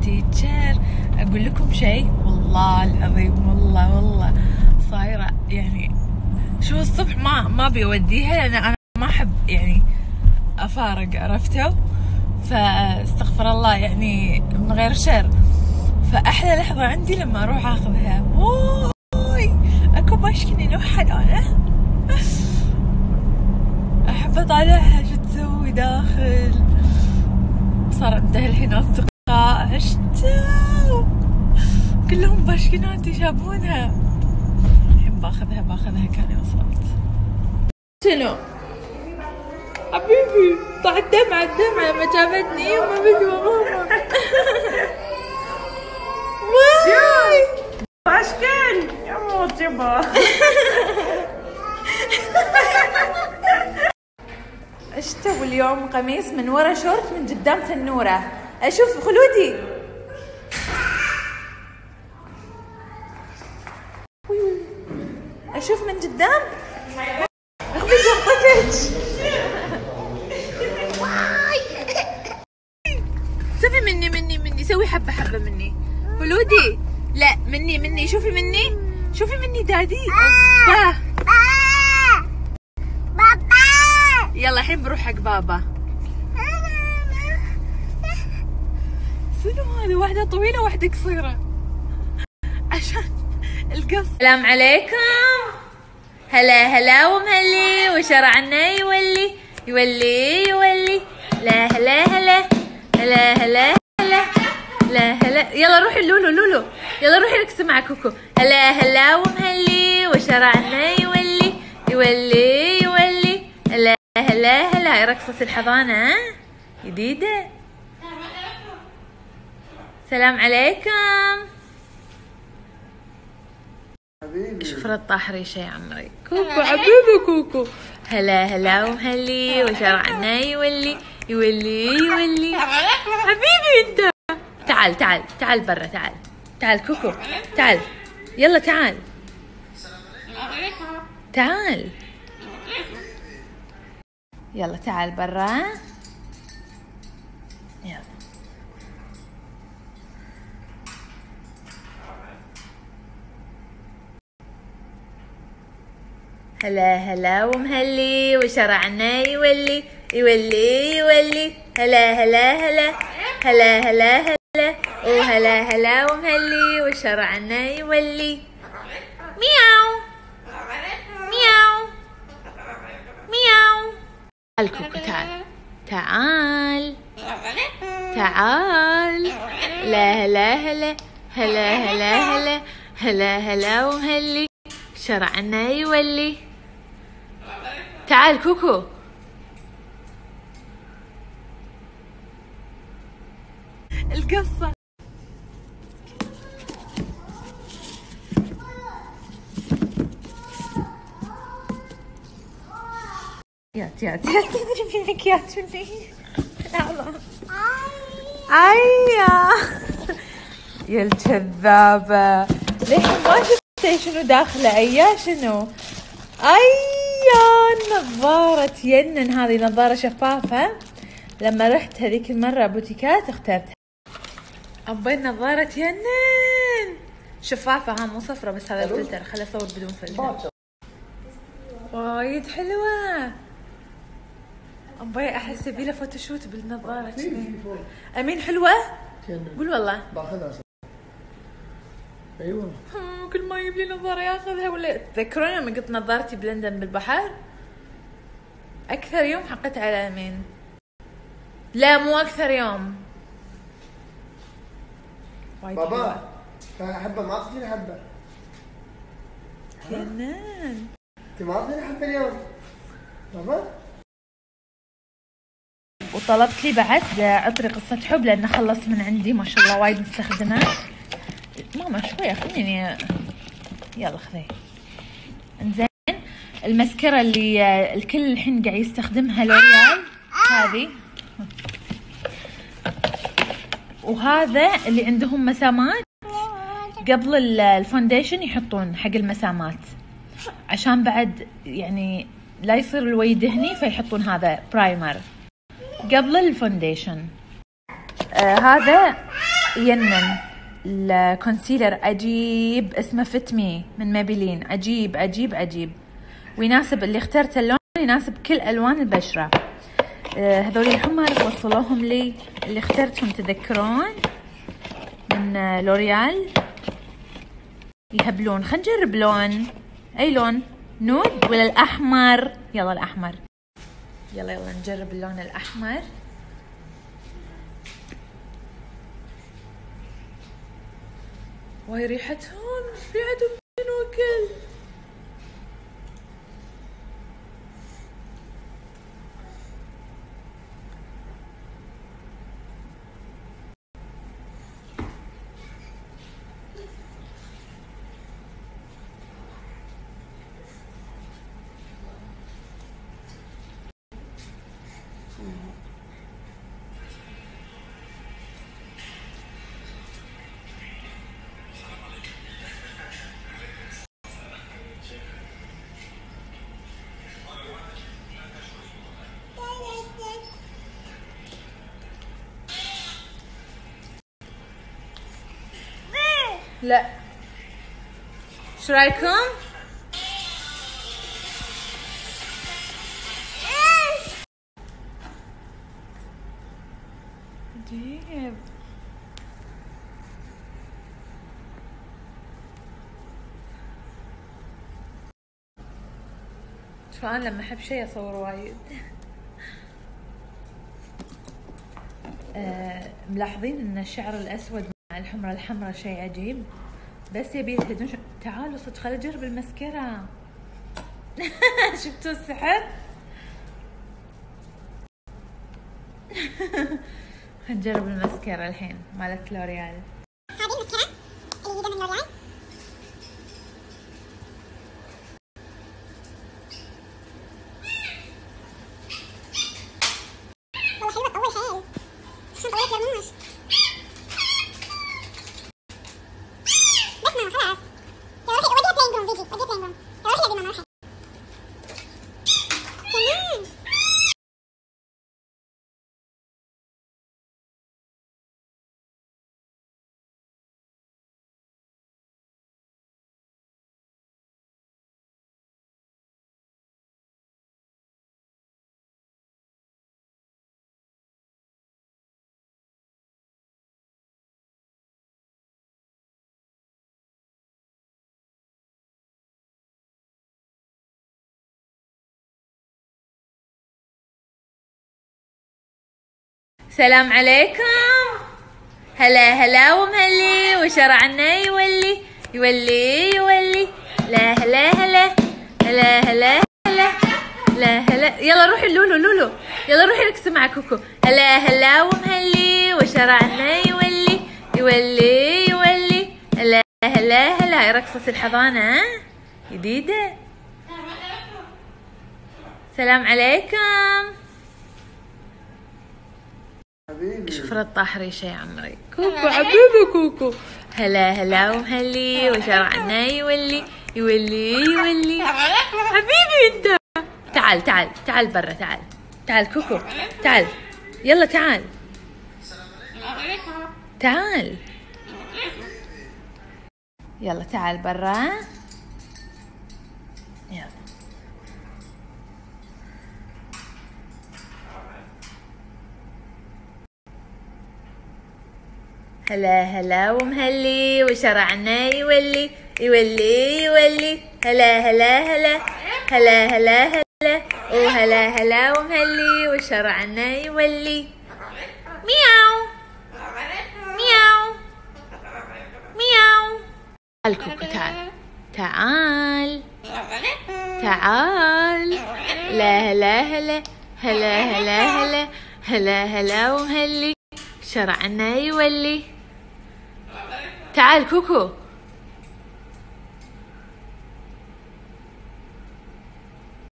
تيتشر. اقول لكم شيء والله العظيم، والله صايره يعني شو الصبح ما بيوديها، لان انا ما احب يعني افارق، عرفتوا؟ فاستغفر الله يعني من غير شر. فاحلى لحظه عندي لما اروح اخذها. اوي اكو باشكني نوحل انا احب اطالعها شو تسوي داخل. صار عندها الحين اصدقاء عشتوا كلهم باشكنات يشابهونها. الحين باخذها كان وصلت. شنو حبيبي؟ طلع الدمعة لما شافتني وما بدوا ماما. واي باشكن يا موت يبا. اشتو اليوم قميص من ورا شورت من قدام تنورة. اشوف خلودي اشوف من قدام اخذي قطتك. سوي مني سوي حبة مني خلودي. لا مني شوفي مني دادي. بابا يلا الحين بروح حق بابا. شنو هذا؟ واحدة طويلة واحدة قصيرة عشان القص. السلام عليكم. هلا ومهلي وشرعنا يولي لا هلا يلا روحي لولو يلا روحي ركزي مع كوكو. هلا ومهلي وشرعنا يولي هلا هاي رقصة الحضانة جديدة. السلام عليكم. شوف الطاح ريشه يا عمري. كوكو حبيبي كوكو. هلا ومهلي وشرعنا يولي حبيبي انت. تعال برا. تعال كوكو تعال يلا تعال يلا تعال برا يلا. هلا ومهلي وشرعنا يولي هلا وهلا ومهلي وشرعنا يولي. مياو تعال كوكو تعال. لا هلا ومهلي شرعنا يولي. تعال كوكو. القصة يا تدري منك يا تدري. يا الكذابة ليه ما شفتي شنو داخله؟ ايا شنو؟ نظارة ينن. هذه نظارة شفافة. لما رحت هذيك المرة بوتيكات اخترتها. أبي نظارة ينن شفافة، ها مو صفرة بس هذا الفلتر. خلي أصور بدون فلتر. وايد حلوة. أبي أحس يبيله فوتوشوت بالنظارة كذي. أمين حلوة؟ قول والله. باخذها. ايوه كل ما يجيب لي نظارة ياخذها. ولا تذكرون لما قلت نظارتي بلندن بالبحر؟ أكثر يوم حقت على أمين. لا مو أكثر يوم. بابا حبة ما أعطيني حبة. جنان. أنت ما أعطيني حبة اليوم بابا. وطلبت لي بعد عطري قصة حب لأنه خلص من عندي ما شاء الله وايد مستخدمة. ماما شوية خليني. يلا خذي. انزين المسكرة اللي الكل الحين قاعد يستخدمها لوريال هذه. وهذا اللي عندهم مسامات قبل الفونديشن يحطون حق المسامات عشان بعد يعني لا يصير الوي دهني، فيحطون هذا برايمر قبل الفونديشن. هذا ينن الكونسيلر عجيب اسمه فيت مي من مابيلين، عجيب عجيب عجيب، ويناسب اللي اخترت اللون يناسب كل الوان البشره. هذول الحمر وصلوهم لي اللي اخترتهم تذكرون من لوريال، يهبلون. خلينا نجرب لون، اي لون؟ نود ولا الاحمر؟ يلا الاحمر، يلا نجرب اللون الاحمر. واي ريحتهم تنوكل. لا، شو رايكم؟ عجيب. شو انا لما احب شيء اصور وايد. ملاحظين ان الشعر الاسود مع الحمرة الحمراء شيء عجيب، بس يبي تهدون. تعالوا صدق خليني اجرب المسكرة. شفتوا السحر؟ خلينا نجرب المسكرة الحين مالت لوريال. هذه المسكرة الجديدة من لوريال. والله حلوة تطول حيل، خصوصا طولت الرموش. بس ماما خلاص، يلا روحي وديها بلاين روم. وديها بلاين روم. يلا روحي يا ماما روحي. كمان سلام عليكم، هلا ومهلي، وشرعنا يولي يولي يولي. لا هلا يلا روحي لولو، يلا روحي ركزي مع كوكو. هلا ومهلي، وشرعنا يولي يولي يولي. هلا رقصة الحضانة جديدة. سلام عليكم. شوف رد طاحريشة يا عمري. كوكو حبيبي كوكو. هلا ومهلي، وشرعنا يولي يولي حبيبي انت. تعال برا، تعال كوكو، تعال يلا تعال يلا تعال برا. يلا هلا ومهلي، وشرعنا يولي يولي يولي. هلا وهلا ومهلي، وشرعنا يولي. مياو مياو مياو. تعال كوكو، تعال. هلا ومهلي، شرعنا يولي. تعال كوكو،